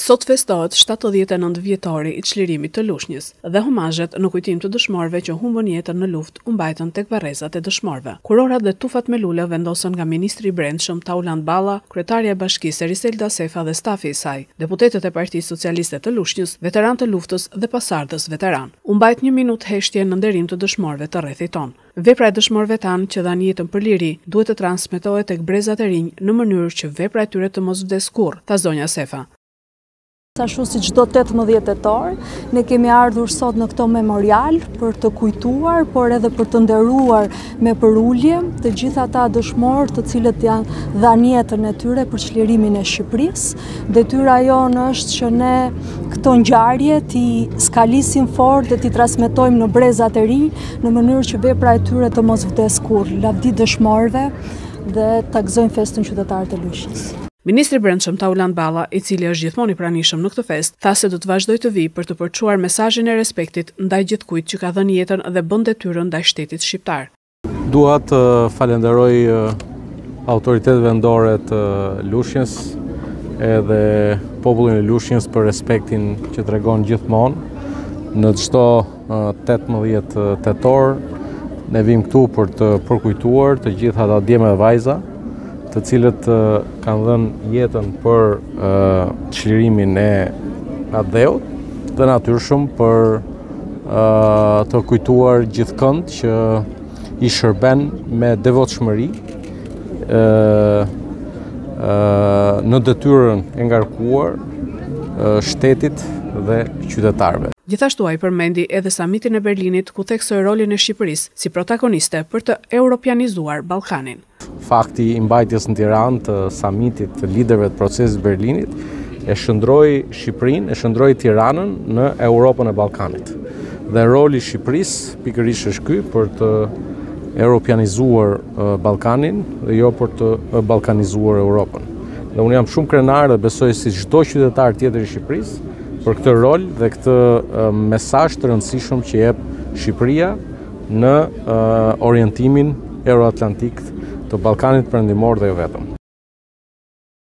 Sot festohet 79 vjetori i çlirimit të Lushnjës dhe homazhet në kujtim të dëshmorëve që humbën jetën në luftë u mbajtën tek varrezat e dëshmorëve. Kurorat dhe tufat me lule vendosën nga ministri i Brendshëm Tauland Balla, kryetaria e bashkisë Riselda Sefa dhe stafi i saj, deputetët e Partisë Socialiste të Lushnjës, veteranë të luftës dhe pasardhës veteran. U mbajt 1 minutë heshtje në nderim të dëshmorëve të rrethit ton. Vepra e dëshmorëve tanë që dhanë jetën për liri duhet të transmetohet tek brezat e rinj në mënyrë që vepra e tyre të mos vdes kurrë, tha zonja Sefa. Ashtu si çdo 18 tetor, ne kemi ardhur sot në këto memorial për të kujtuar, por edhe për të nderuar me përulje të gjithë ata dëshmorë të cilët janë dhanë jetën e tyre për çlirimin e Shqipërisë. Detyra jonë është që ne këto ngjarje t'i skalisim fort dhe t'i transmetojmë në brezat e rinj në mënyrë që vepra e tyre të mos vdes kurrë. Lavdi dëshmorëve dhe ta gëzojmë festën qytetarët e Lushnjës. Ministri i Brendshëm Tauland Balla, i cili është gjithmonë i pranishëm në këtë festë, tha se do të vazhdojë të vijë për të përçuar mesazhin e respektit ndaj gjithkujt që ka dhënë jetën dhe bën detyrën ndaj shtetit shqiptar. Dua të falenderoj autoritetet vendore të Lushnjës edhe popullin e Lushnjës për respektin që tregon gjithmonë në çdo 18 tetor. Ne vim këtu për të përkujtuar të gjitha ata djemë dhe vajza të cilët kanë dhënë jetën për çlirimin e atdheut dhe natyrshëm për të kujtuar gjithkënd që i shërben me devotshmëri në detyrën e ngarkuar shtetit dhe qytetarëve. Gjithashtu ai përmendi edhe samitin e Berlinit ku theksoi rolin e Shqipërisë si protagoniste për të europianizuar Ballkanin. Fakti i mbajtjes në Tiranë të samitit të liderëve të procesit Berlinit e shndroi Shqipërinë, e shndroi Tiranën në Europën e Ballkanit. Dhe roli i Shqipërisë pikërisht është ky për të europianizuar Ballkanin dhe jo për të ballkanizuar Europën. Dhe unë jam shumë krenar dhe besoj si çdo qytetar tjetër i Shqipërisë për këtë rol dhe këtë mesazh të rëndësishëm që jep Shqipëria në orientimin euroatlantik të Ballkanit Perëndimor dhe jo vetëm.